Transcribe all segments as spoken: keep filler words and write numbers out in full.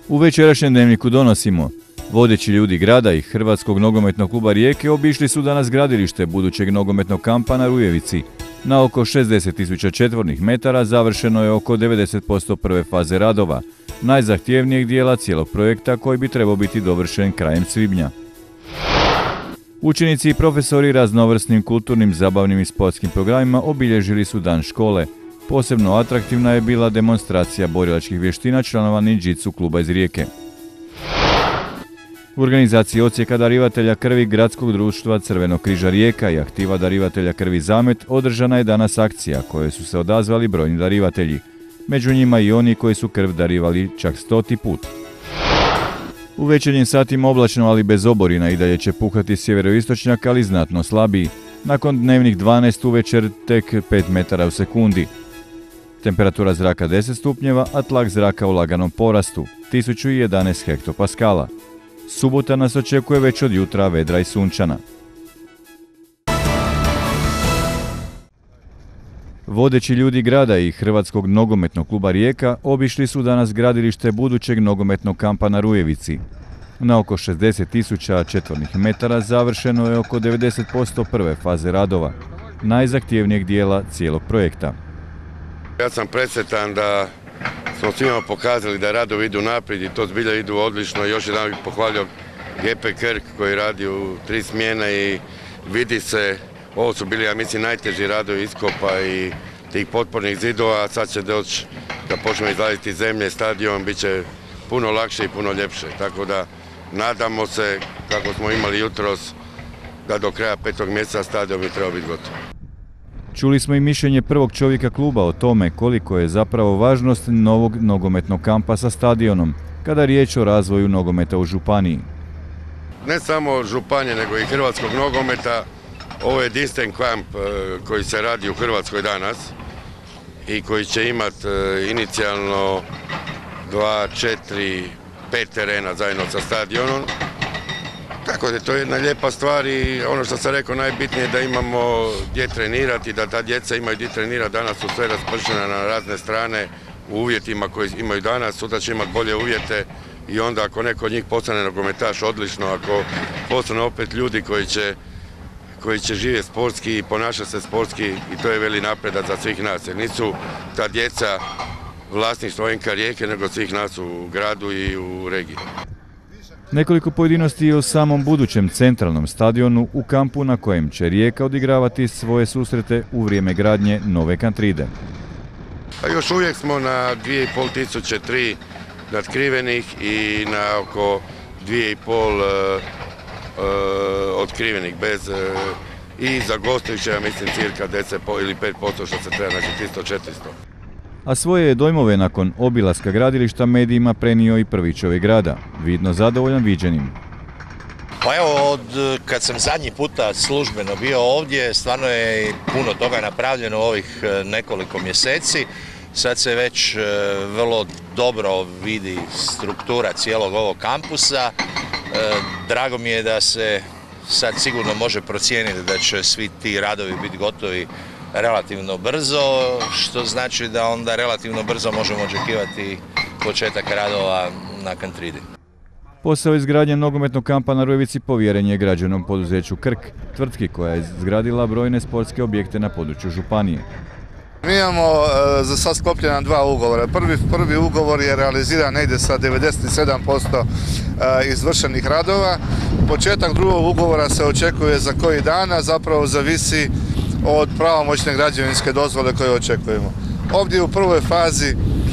U večerašnjem dnevniku donosimo: vodeći ljudi grada i Hrvatskog nogometnog kluba Rijeke obišli su danas gradilište budućeg nogometnog kampa na Rujevici. Na oko šezdeset tisuća četvornih metara završeno je oko devedeset posto prve faze radova, najzahtjevnijeg dijela cijelog projekta koji bi trebao biti dovršen krajem svibnja. Učenici i profesori raznovrsnim kulturnim, zabavnim i sportskim programima obilježili su dan škole. Posebno atraktivna je bila demonstracija borilačkih vještina članova ninjitsu kluba iz Rijeke. U organizaciji odsjeka darivatelja krvi Gradskog društva Crvenog križa Rijeka i aktiva darivatelja krvi Zamet održana je danas akcija koje su se odazvali brojni darivatelji. Među njima i oni koji su krv darivali čak stoti put. U večernjim satima oblačno, ali bez oborina, i dalje će puhati sjeveroistočnjak, ali znatno slabiji. Nakon dnevnih dvanaest uvečer tek pet metara u sekundi. Temperatura zraka deset stupnjeva, a tlak zraka u laganom porastu, tisuću jedanaest hektopaskala. Subota nas očekuje već od jutra vedra i sunčana. Vodeći ljudi grada i Hrvatskog nogometnog kluba Rijeka obišli su danas gradilište budućeg nogometnog kampa na Rujevici. Na oko šezdeset tisuća četvornih metara završeno je oko devedeset posto prve faze radova, najzahtjevnijeg dijela cijelog projekta. Ja sam presretan da smo svima pokazali da radovi idu naprijed i to zbilja idu odlično. Još jedan bih pohvalio G P Krk koji radi u tri smjene i vidi se, ovo su bili, ja mislim, najteži radovi iskopa i tih potpornih zidova, a sad će doći da počnemo izladiti zemlje, stadion, bit će puno lakše i puno ljepše. Tako da nadamo se, kako smo imali jutros, da do kraja petog mjeseca stadion bi trebao biti gotov. Čuli smo i mišljenje prvog čovjeka kluba o tome koliko je zapravo važnost novog nogometnog kampa sa stadionom, kada je riječ o razvoju nogometa u županiji. Ne samo županije, nego i hrvatskog nogometa. Ovo je jedinstven kamp koji se radi u Hrvatskoj danas i koji će imati inicijalno dva, četiri, pet terena zajedno sa stadionom. Tako da je to jedna lijepa stvar i ono što sam rekao, najbitnije je da imamo gdje trenirati, da ta djeca imaju gdje trenirati. Danas su sve raspršena na razne strane u uvjetima koji imaju danas, sutra će imati bolje uvjete i onda ako neko od njih postane nogometaš, odlično, ako postane opet ljudi koji će, koji će živjeti sportski i ponašati se sportski, i to je veli napredak za svih nas, jer nisu ta djeca vlasništvo N K Rijeke, nego svih nas u gradu i u regiji. Nekoliko pojedinosti o samom budućem centralnom stadionu u kampu na kojem će Rijeka odigravati svoje susrete u vrijeme gradnje nove Kantride. A još uvijek smo na dvije i pol tisuće tri natkrivenih i na oko dvije i pol uh, uh, otkrivenih bez uh, i za gostujuće, ja mislim, cirka deset ili pet posto što se treba, znači tristo četiristo. A svoje je dojmove nakon obilaska gradilišta medijima prenio i prvi čovjek grada, vidno zadovoljan viđenim. Pa evo, od kad sam zadnji puta službeno bio ovdje, stvarno je puno toga napravljeno u ovih nekoliko mjeseci. Sad se već vrlo dobro vidi struktura cijelog ovog kampusa. Drago mi je da se sad sigurno može procijeniti da će svi ti radovi biti gotovi relativno brzo, što znači da onda relativno brzo možemo očekivati početak radova na Kantridi. Posao izgradnje nogometnog kampa na Rujevici povjeren je građevnom poduzeću Krk, tvrtki koja je izgradila brojne sportske objekte na području županije. Mi imamo e, za sad sklopljena dva ugovora. Prvi, prvi ugovor je realiziran negdje sa devedeset sedam posto e, izvršenih radova. Početak drugog ugovora se očekuje za koji dana, zapravo zavisi od pravomoćne građevinske dozvole koje očekujemo. Ovdje u prvoj fazi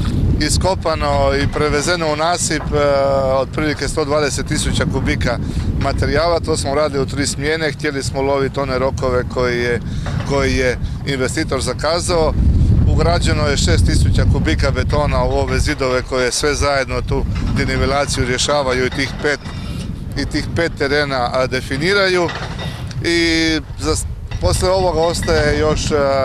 iskopano i prevezeno u nasip e, otprilike sto dvadeset tisuća kubika materijala. To smo radili u tri smjene, htjeli smo loviti one rokove koji je, koji je investitor zakazao. Ugrađeno je šest tisuća kubika betona u ove zidove koje sve zajedno tu denivelaciju rješavaju i tih pet, i tih pet terena definiraju. I za Poslije ovoga ostaje još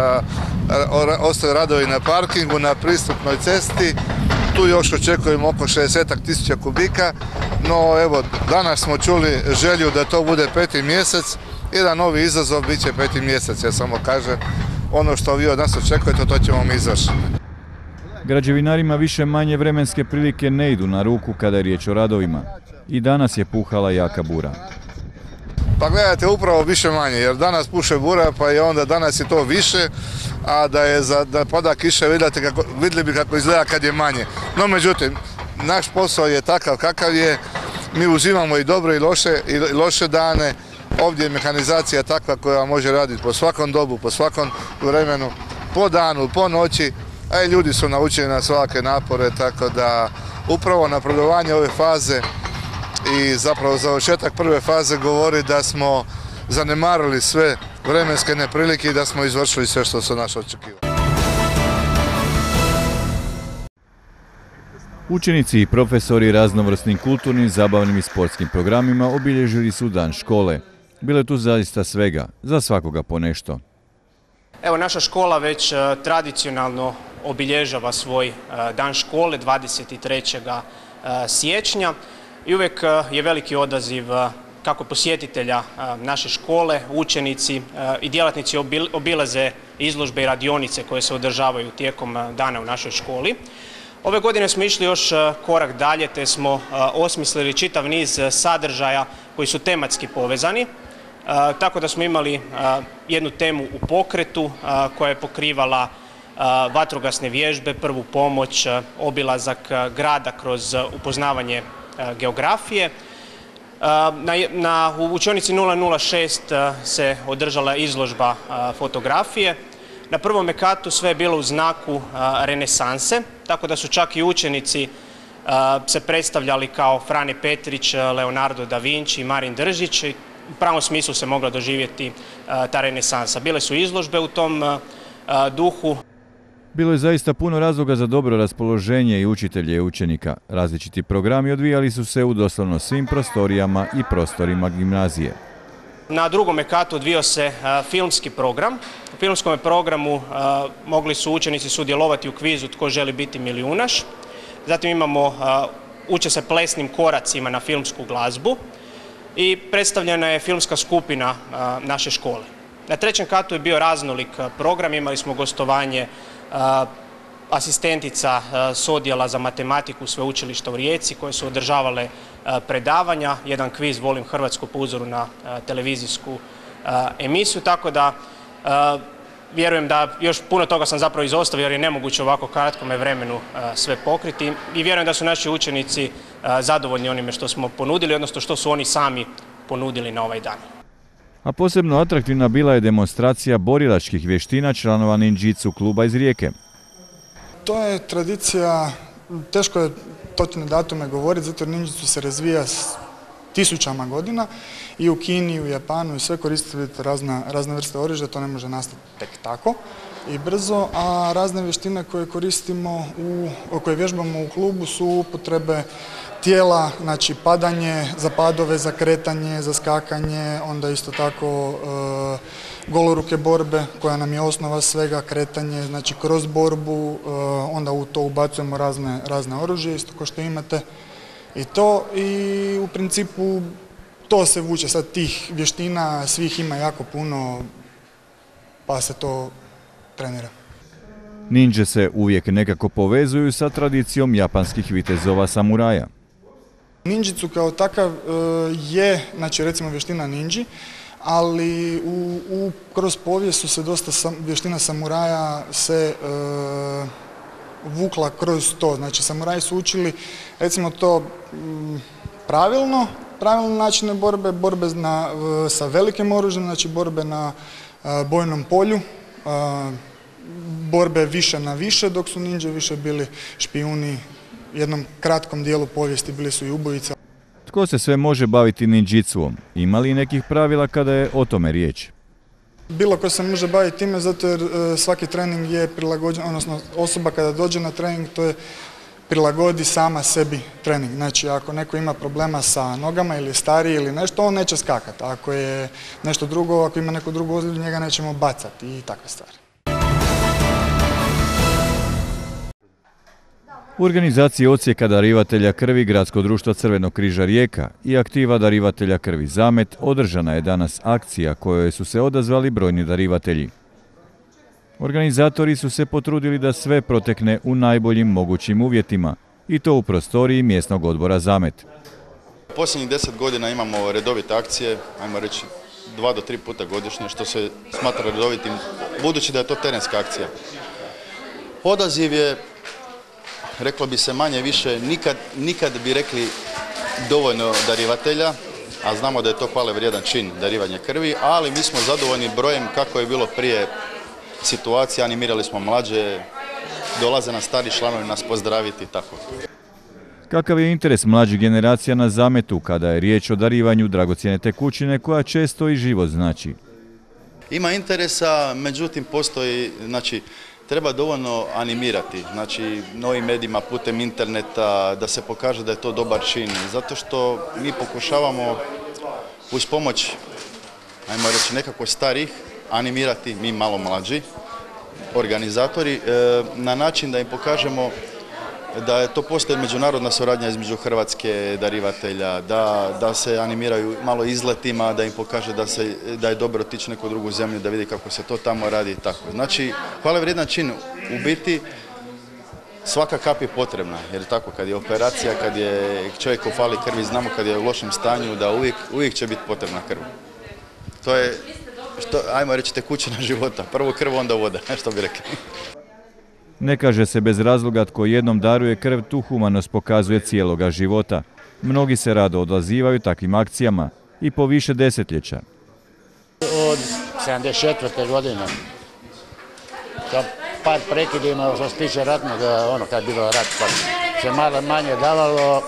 ostaju radovi na parkingu, na pristupnoj cesti. Tu još očekujemo oko šezdeset tisuća kubika, no evo, danas smo čuli želju da to bude peti mjesec. Jedan novi izazov bit će peti mjesec, ja samo kažem, ono što vi od nas očekujete, to ćemo mi izvršiti. Građevinarima više manje vremenske prilike ne idu na ruku kada je riječ o radovima. I danas je puhala jaka bura. Pa gledajte, upravo više manje, jer danas puše bura, pa i onda danas je to više, a da je za, da pada kiša, vidite kako, vidjeli bi kako izgleda kad je manje. No međutim, naš posao je takav kakav je, mi uzimamo i dobre i loše, i loše dane, ovdje je mehanizacija takva koja može raditi po svakom dobu, po svakom vremenu, po danu, po noći, a i ljudi su naučeni na svake napore, tako da upravo napredovanje ove faze i zapravo završetak prve faze govori da smo zanemarili sve vremenske neprilike i da smo izvršili sve što su naše očekivali. Učenici i profesori raznovrsnim kulturnim, zabavnim i sportskim programima obilježili su dan škole. Bilo je tu zaista svega, za svakoga po nešto. Evo, naša škola već tradicionalno obilježava svoj dan škole dvadeset trećeg siječnja i uvijek je veliki odaziv kako posjetitelja naše škole, učenici i djelatnici obilaze izložbe i radionice koje se održavaju tijekom dana u našoj školi. Ove godine smo išli još korak dalje te smo osmislili čitav niz sadržaja koji su tematski povezani. Tako da smo imali jednu temu u pokretu koja je pokrivala vatrogasne vježbe, prvu pomoć, obilazak grada kroz upoznavanje geografije. Na, na, u učionici nula nula šest se održala izložba fotografije. Na prvom katu sve je bilo u znaku renesanse, tako da su čak i učenici se predstavljali kao Frane Petrić, Leonardo da Vinci i Marin Držić. U pravom smislu se mogla doživjeti ta renesansa. Bile su izložbe u tom duhu. Bilo je zaista puno razloga za dobro raspoloženje i učitelje i učenika. Različiti programi odvijali su se u doslovno svim prostorijama i prostorima gimnazije. Na drugom katu odvio se filmski program. U filmskom programu mogli su učenici sudjelovati u kvizu Tko želi biti milijunaš. Zatim imamo, uče se plesnim koracima na filmsku glazbu i predstavljena je filmska skupina naše škole. Na trećem katu je bio raznolik program, imali smo gostovanje asistentica s odjela za matematiku Sveučilišta u Rijeci koje su održavale predavanja, jedan kviz Volim Hrvatsku po uzoru na televizijsku emisiju, tako da vjerujem da još puno toga sam zapravo izostavio jer je nemoguće u ovako kratkome vremenu sve pokriti i vjerujem da su naši učenici zadovoljni onime što smo ponudili, odnosno što su oni sami ponudili na ovaj dan. A posebno atraktivna bila je demonstracija borilačkih vještina članova ninjitsu kluba iz Rijeke. To je tradicija, teško je točne datume govoriti, zato jer ninjitsu se razvija s tisućama godina i u Kini, i u Japanu i sve koristiti razna, razne vrste oružja, to ne može nastati tek tako i brzo, a razne vještine koje koristimo, u, koje vježbamo u klubu su upotrebe tijela, znači padanje, za padove, za kretanje, za skakanje, onda isto tako e, goloruke borbe koja nam je osnova svega, kretanje, znači kroz borbu, e, onda u to ubacujemo razne, razne oružje, isto kao što imate i to i u principu to se vuče, sad tih vještina svih ima jako puno pa se to trenira. Ninje se uvijek nekako povezuju sa tradicijom japanskih vitezova samuraja. Ninjitsu kao takav je, znači recimo vještina ninji, ali u, u, kroz povijest su se dosta sam, vještina samuraja se e, vukla kroz to. Znači samuraji su učili recimo to m, pravilno, pravilne načine borbe, borbe na, sa velikim oružjem, znači borbe na a, bojnom polju, a, borbe više na više, dok su ninje više bili špijuni. U jednom kratkom dijelu povijesti bili su i ubojice. Tko se sve može baviti ninjitsuom? Ima li nekih pravila kada je o tome riječ? Bilo ko se može baviti time zato jer e, svaki trening je prilagođen, odnosno osoba kada dođe na trening to je prilagodi sama sebi trening. Znači ako neko ima problema sa nogama ili stariji ili nešto, on neće skakati. Ako je nešto drugo, ako ima neku drugu ozljedu, njega nećemo bacati i takve stvari. U organizaciji odsjeka darivatelja krvi Gradskog društva Crvenog križa Rijeka i aktiva darivatelja krvi Zamet održana je danas akcija kojoj su se odazvali brojni darivatelji. Organizatori su se potrudili da sve protekne u najboljim mogućim uvjetima i to u prostoriji mjesnog odbora Zamet. Posljednjih deset godina imamo redovite akcije, ajmo reći dva do tri puta godišnje, što se smatra redovitim, budući da je to terenska akcija. Odaziv je, reklo bi se manje više, nikad, nikad bi rekli dovoljno darivatelja, a znamo da je to hvale vrijedan čin darivanja krvi, ali mi smo zadovoljni brojem kako je bilo prije situacije, animirali smo mlađe, dolaze na stari članovi nas pozdraviti i tako. Kakav je interes mlađih generacija na Zametu kada je riječ o darivanju dragocjene tekućine koja često i život znači? Ima interesa, međutim postoji, znači, treba dovoljno animirati, znači novim medijima putem interneta da se pokaže da je to dobar čin, zato što mi pokušavamo uz pomoć, ajmo reći, nekako starih animirati, mi malo mlađi, organizatori, na način da im pokažemo da je to postoji međunarodna suradnja između Hrvatske darivatelja, da, da se animiraju malo izletima, da im pokaže da, se, da je dobro otići neku drugu zemlju, da vidi kako se to tamo radi i tako. Znači, hvale vrijedan čin, u biti svaka kap je potrebna, jer tako kad je operacija, kad je čovjeku fali krvi, znamo kad je u lošem stanju da uvijek, uvijek će biti potrebna krv. To je, što, ajmo reći, tekućina života. Prvo krv, onda voda, što bi rekli. Ne kaže se bez razloga tko jednom daruje krv, tu humanost pokazuje cijeloga života. Mnogi se rado odazivaju takvim akcijama i po više desetljeća. Od sedamdeset četvrte godine, sa par prekidima što se tiče ratnog, ono kad je bilo rat, pa se malo manje davalo,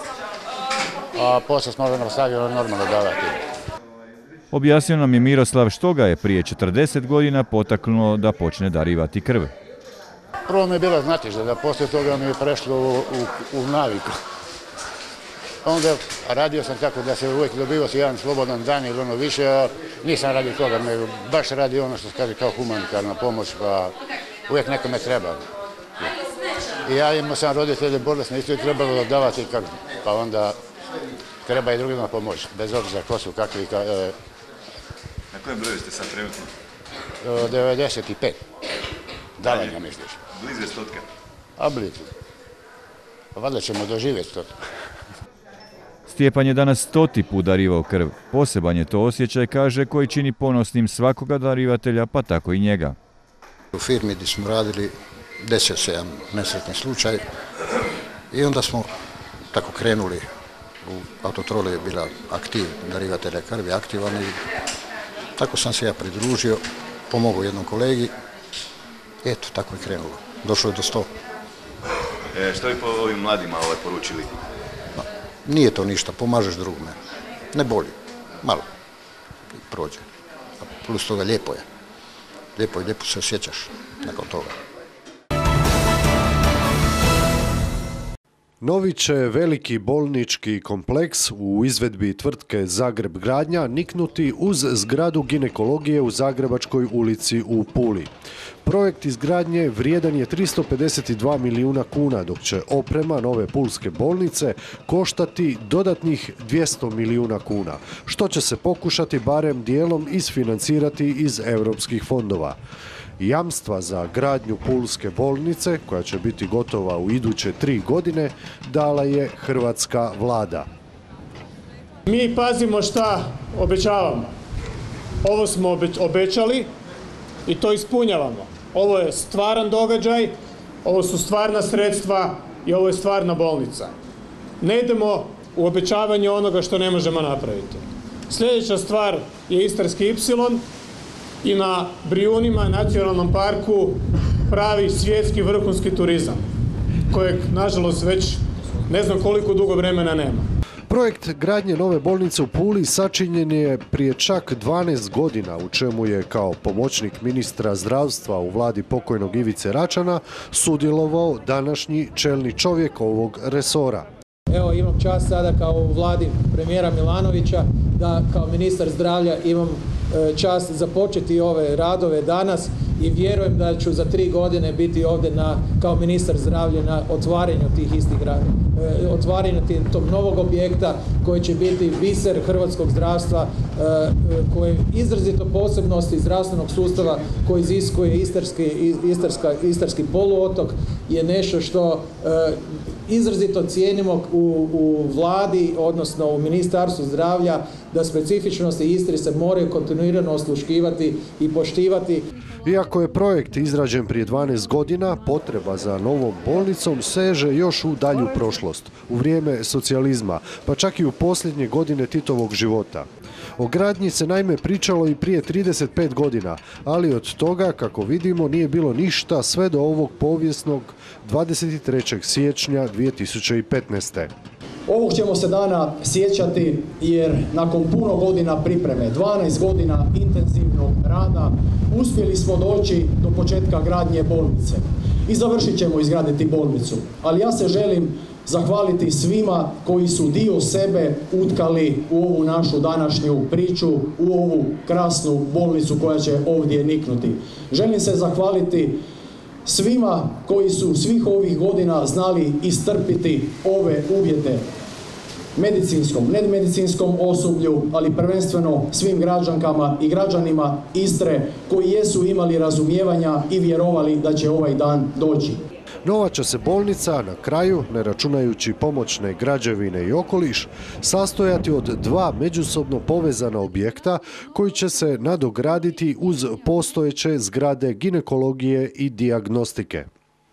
a poslije smo nastavili normalno davati. Objasnio nam je Miroslav što ga je prije četrdeset godina potaknulo da počne darivati krv. Prvo mi je bilo znati da poslije toga mi je prešlo u, u, u naviku. Onda radio sam tako da se uvijek dobivao si jedan slobodan dan ili ono više, a nisam radio toga, nego baš radio ono što se kaže kao humanitarna pomoć, pa uvijek nekome treba. I ja imao sam roditelje bolesne, isto je trebalo davati krv, pa onda treba i drugima pomoći, bez obzira ko su, kakvi. Ka, e, Na kojem broju ste sad trenutno? devedeset pet. Davanja misliš? Blizu je stotka. A blizu. Valjda ćemo doživjeti to. Stjepan je danas stoti put darivao krv. Poseban je to osjećaj, kaže, koji čini ponosnim svakoga darivatelja, pa tako i njega. U firmi gdje smo radili desio se jedan nesretni slučaj i onda smo tako krenuli. U autotroli je bila aktiv darivatelja krvi, aktivan i tako sam se ja pridružio, pomogao jednom kolegi. Eto, tako je krenulo. Došlo je do sto. E, što bi po ovim mladima ovaj poručili? No, nije to ništa, pomažeš drugome. Ne boli, malo i prođe. A plus toga lijepo je. Lijepo je, lijepo se osjećaš nakon toga. Novi će veliki bolnički kompleks u izvedbi tvrtke Zagreb Gradnja niknuti uz zgradu ginekologije u Zagrebačkoj ulici u Puli. Projekt izgradnje vrijedan je tristo pedeset dva milijuna kuna, dok će oprema nove pulske bolnice koštati dodatnih dvjesto milijuna kuna, što će se pokušati barem dijelom isfinancirati iz europskih fondova. Jamstva za gradnju pulske bolnice, koja će biti gotova u iduće tri godine, dala je hrvatska vlada. Mi pazimo šta obećavamo. Ovo smo obećali i to ispunjavamo. Ovo je stvaran događaj, ovo su stvarna sredstva i ovo je stvarna bolnica. Ne idemo u obećavanje onoga što ne možemo napraviti. Sljedeća stvar je Istarski ipsilon i na Brijunima, nacionalnom parku, pravi svjetski vrhunski turizam, kojeg, nažalost, već ne znam koliko dugo vremena nema. Projekt gradnje nove bolnice u Puli sačinjen je prije čak dvanaest godina, u čemu je kao pomoćnik ministra zdravstva u vladi pokojnog Ivice Račana sudjelovao današnji čelni čovjek ovog resora. Evo, imam čast sada kao u vladi premijera Milanovića da kao ministar zdravlja imam čast započeti ove radove danas i vjerujem da ću za tri godine biti ovdje na, kao ministar zdravlja na otvaranju tih istih e, otvaranju tog novog objekta koji će biti biser hrvatskog zdravstva, e, koji je izrazito posebnosti zdravstvenog sustava koji iziskuje istarski, istarska, istarski poluotok, je nešto što e, izrazito cijenimo u, u vladi, odnosno u Ministarstvu zdravlja, da specifičnosti Istre se moraju kontinuirano osluškivati i poštivati. Iako je projekt izrađen prije dvanaest godina, potreba za novom bolnicom seže još u dalju prošlost, u vrijeme socijalizma, pa čak i u posljednje godine Titovog života. O gradnji se naime pričalo i prije trideset pet godina, ali od toga, kako vidimo, nije bilo ništa sve do ovog povijesnog dvadeset trećeg siječnja dvije tisuće petnaeste. Ovog ćemo se dana sjećati jer nakon puno godina pripreme, dvanaest godina intenzivnog rada, uspjeli smo doći do početka gradnje bolnice i završit ćemo izgraditi bolnicu. Ali ja se želim zahvaliti svima koji su dio sebe utkali u ovu našu današnju priču, u ovu krasnu bolnicu koja će ovdje niknuti. Želim se zahvaliti svima koji su svih ovih godina znali istrpiti ove uvjete, medicinskom, nedmedicinskom osoblju, ali prvenstveno svim građankama i građanima Istre koji jesu imali razumijevanja i vjerovali da će ovaj dan doći. Nova će se bolnica na kraju, ne računajući pomoćne građevine i okoliš, sastojati od dva međusobno povezana objekta koji će se nadograditi uz postojeće zgrade ginekologije i dijagnostike.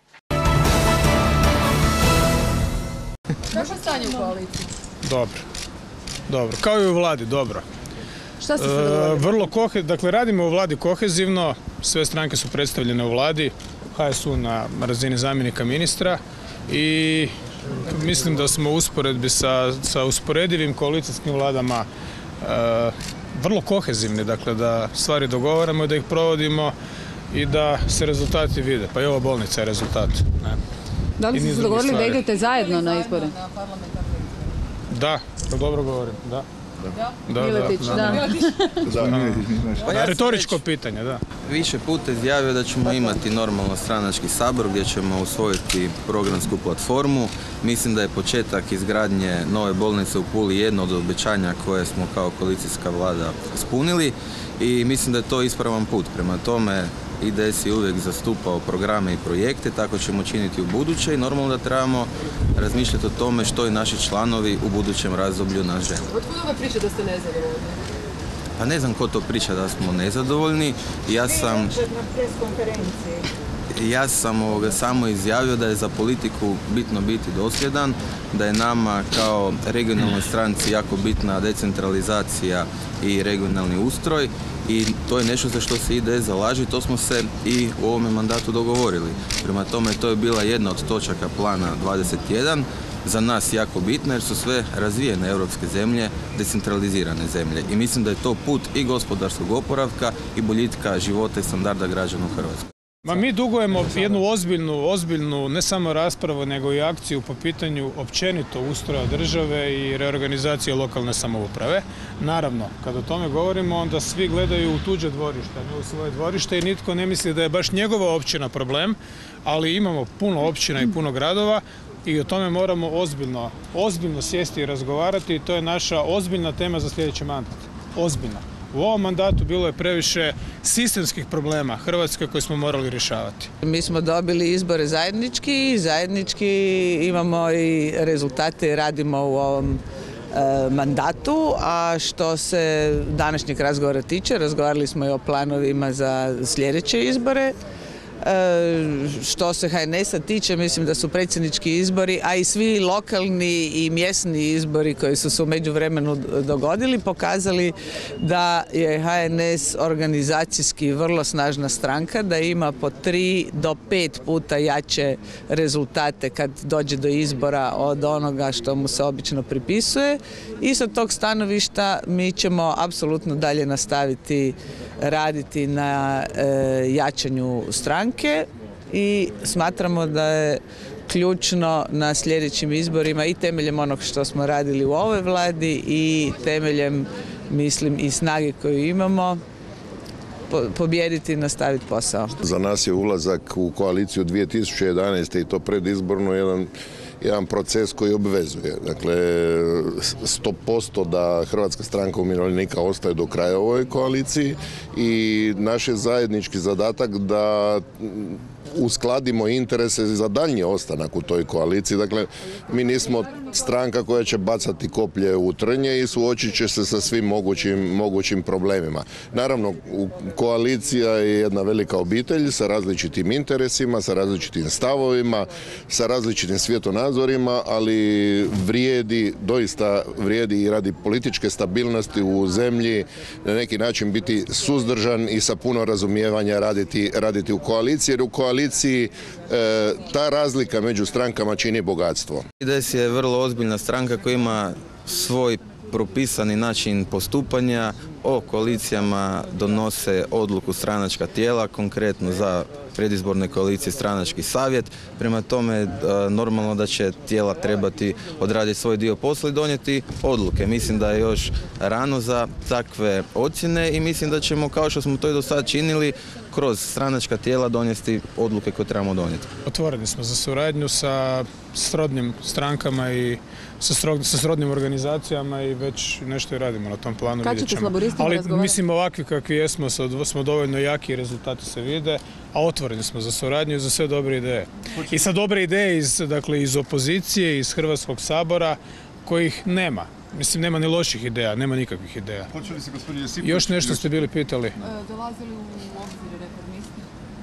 Kako stanje u koaliciji? Dobro. Dobro. Kao i u vladi, dobro. Šta ste se dogovorili? Vrlo kohe, dakle radimo u vladi kohezivno, sve stranke su predstavljene u vladi, H S U na razini zamjenika ministra i mislim da smo u usporedbi sa, sa usporedivim koalicijskim vladama e, vrlo kohezivni, dakle da stvari dogovaramo i da ih provodimo i da se rezultati vide. Pa i ova bolnica je rezultat. Ne? Da li ste se dogovorili da idete zajedno na izbore? Da, dobro govorim, da. Da, da, Miletić, da. da. da. da. Retoričko pitanje, da. Više puta izjavio da ćemo imati normalno stranački sabor gdje ćemo usvojiti programsku platformu. Mislim da je početak izgradnje nove bolnice u Puli jedno od obećanja koje smo kao koalicijska vlada ispunili i mislim da je to ispravan put. Prema tome I D S je uvijek zastupao programe i projekte, tako ćemo činiti u buduće i normalno da trebamo razmišljati o tome što i naši članovi u budućem razdoblju nas žele. Otkud ova priča da ste nezadovoljni? Pa ne znam ko to priča da smo nezadovoljni. Ja sam, ja sam ovoga samo izjavio da je za politiku bitno biti dosljedan, da je nama kao regionalnoj stranci jako bitna decentralizacija i regionalni ustroj i to je nešto za što se I D S zalaže i to smo se i u ovome mandatu dogovorili. Prema tome to je bila jedna od točaka plana dvadeset jedan, za nas jako bitna jer su sve razvijene europske zemlje, decentralizirane zemlje i mislim da je to put i gospodarskog oporavka i boljitka života i standarda građana u Hrvatskoj. Ma mi dugujemo jednu ozbiljnu, ozbiljnu ne samo raspravu nego i akciju po pitanju općenito ustroja države i reorganizacije lokalne samouprave. Naravno, kad o tome govorimo onda svi gledaju u tuđe dvorište, ne u svoje dvorište i nitko ne misli da je baš njegova općina problem, ali imamo puno općina i puno gradova i o tome moramo ozbiljno, ozbiljno sjesti i razgovarati i to je naša ozbiljna tema za sljedeći mandat. Ozbiljna. U ovom mandatu bilo je previše sistemskih problema Hrvatske koje smo morali rješavati. Mi smo dobili izbore zajednički i zajednički imamo i rezultate i radimo u ovom e, mandatu, a što se današnjeg razgovora tiče, razgovarali smo i o planovima za sljedeće izbore. Što se H N S-a tiče, mislim da su predsjednički izbori, a i svi lokalni i mjesni izbori koji su se u međuvremenu dogodili, pokazali da je H N S organizacijski vrlo snažna stranka, da ima po tri do pet puta jače rezultate kad dođe do izbora od onoga što mu se obično pripisuje. I sa tog stanovišta mi ćemo apsolutno dalje nastaviti raditi na e, jačanju stranke i smatramo da je ključno na sljedećim izborima i temeljem onog što smo radili u ovoj vladi i temeljem, mislim, i snage koju imamo, pobijediti i nastaviti posao. Za nas je ulazak u koaliciju dvije tisuće jedanaeste i to predizborno jedan jedan proces koji obvezuje. Dakle, sto posto da Hrvatska stranka umirovljenika ostaje do kraja u ovoj koaliciji i naš je zajednički zadatak da uskladimo interese za daljnji ostanak u toj koaliciji. Dakle, mi nismo stranka koja će bacati koplje u trnje i suočit će se sa svim mogućim, mogućim problemima. Naravno, koalicija je jedna velika obitelj sa različitim interesima, sa različitim stavovima, sa različitim svjetonazorima, ali vrijedi, doista vrijedi i radi političke stabilnosti u zemlji na neki način biti suzdržan i sa puno razumijevanja raditi, raditi u koaliciji, jer u koaliciji e, ta razlika među strankama čini bogatstvo. I D S je vrlo ozbiljna stranka koja ima svoj propisani način postupanja. O koalicijama donose odluku stranačka tijela, konkretno za predizborne koalicije stranački savjet. Prema tome, normalno da će tijela trebati odraditi svoj dio posla i donijeti odluke. Mislim da je još rano za takve ocjene i mislim da ćemo, kao što smo to i do sada činili, kroz stranačka tijela donijeti odluke koje trebamo donijeti. Otvoreni smo za suradnju sa srodnim strankama i sa, sro, sa srodnim organizacijama i već nešto i radimo na tom planu. Kad ćete s laburistima Ali razgovarati? mislim ovakvi kakvi jesmo, smo dovoljno jaki i rezultati se vide, a otvoreni smo za suradnju i za sve dobre ideje. I sa dobre ideje iz, dakle, iz opozicije, iz Hrvatskog sabora, kojih nema. Mislim, nema ni loših ideja, nema nikakvih ideja. Još nešto ste bili pitali? E, dolazili u obzir reformisti?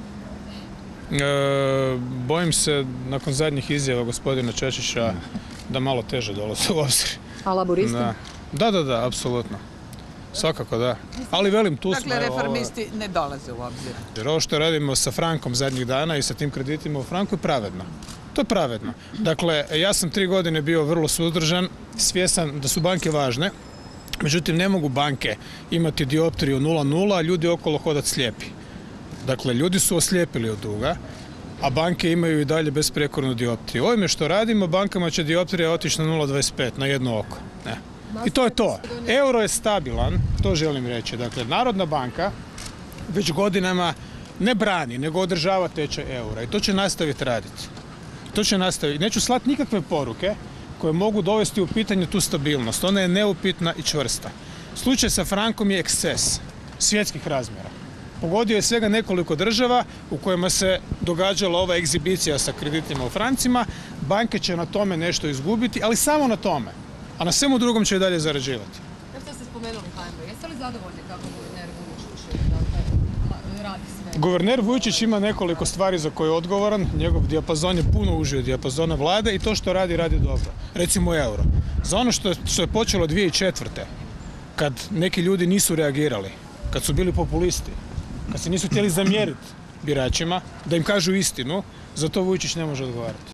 E, bojim se, nakon zadnjih izjava gospodina Čačića, da malo teže dolaze u obzir. A laburisti? Da, da, da, da, apsolutno. Svakako da. Ali velim, tu smo... Dakle, reformisti ne dolaze u obzir. Jer ovo što radimo sa frankom zadnjih dana i sa tim kreditima u franku je pravedno. To je pravedno. Dakle, ja sam tri godine bio vrlo suzdržan, svjestan da su banke važne, međutim ne mogu banke imati dioptriju nula nula, a ljudi okolo hodati slijepi. Dakle, ljudi su oslijepili od duga, a banke imaju i dalje besprijekornu dioptriju. Ovime što radimo, bankama će dioptrija otići na nula dvadeset pet, na jedno oko. Ne. I to je to. Euro je stabilan, to želim reći. Dakle, Narodna banka već godinama ne brani, nego održava tečaj eura i to će nastaviti raditi. To će nastaviti. Neću slati nikakve poruke koje mogu dovesti u pitanje tu stabilnost. Ona je neupitna i čvrsta. Slučaj sa frankom je eksces svjetskih razmjera. Pogodio je svega nekoliko država u kojima se događala ova egzibicija sa kreditima u francima. Banke će na tome nešto izgubiti, ali samo na tome. A na svemu drugom će i dalje zarađivati. Kao što ste spomenuli H N B, jeste li zadovoljni kako guverner Vujčić radi sve? Guverner Vujčić ima nekoliko stvari za koje je odgovoran. Njegov dijapazon je puno uži od dijapazona vlade i to što radi, radi dobro. Recimo euro. Za ono što je, što je počelo dvije tisuće četvrte. kad neki ljudi nisu reagirali, kad su bili populisti, kad se nisu htjeli zamjeriti biračima, da im kažu istinu, za to Vujčić ne može odgovarati.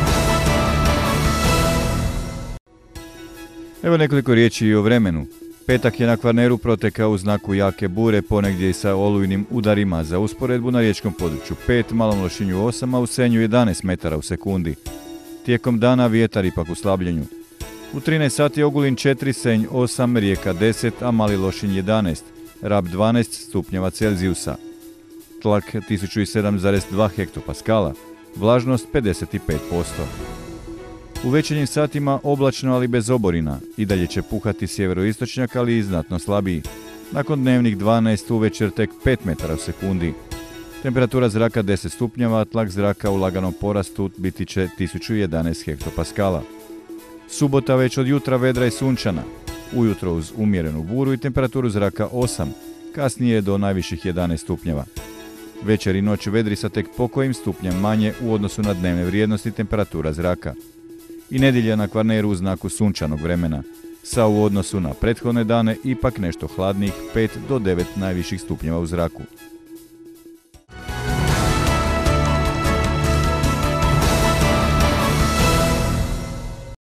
Evo nekoliko riječi i o vremenu. Petak je na Kvarneru protekao u znaku jake bure, ponegdje i sa olujnim udarima. Za usporedbu na riječkom području pet, Malom Lošinju osam, a u Senju jedanaest metara u sekundi. Tijekom dana vjetar ipak u slabljenju. U trinaest sati Ogulin četiri, Senj osam, Rijeka deset, a Mali Lošinj jedanaest, Rab dvanaest stupnjeva Celzijusa. Tlak tisuću sedam zarez dva hektopaskala, vlažnost pedeset pet posto. U večernjim satima oblačno, ali bez oborina. I dalje će puhati sjeveroistočnjak, ali i znatno slabiji. Nakon dnevnih dvanaest uvečer tek pet metara u sekundi. Temperatura zraka deset stupnjeva, a tlak zraka u laganom porastu biti će tisuću jedanaest hektopaskala. Subota već od jutra vedra i sunčana. Ujutro uz umjerenu buru i temperaturu zraka osam, kasnije do najviših jedanaest stupnjeva. Večer i noć vedri sa tek pokojim stupnjem manje u odnosu na dnevne vrijednosti temperatura zraka. I nedjelja na Kvarneru u znaku sunčanog vremena, sa u odnosu na prethodne dane ipak nešto hladnijih pet do devet najviših stupnjeva u zraku.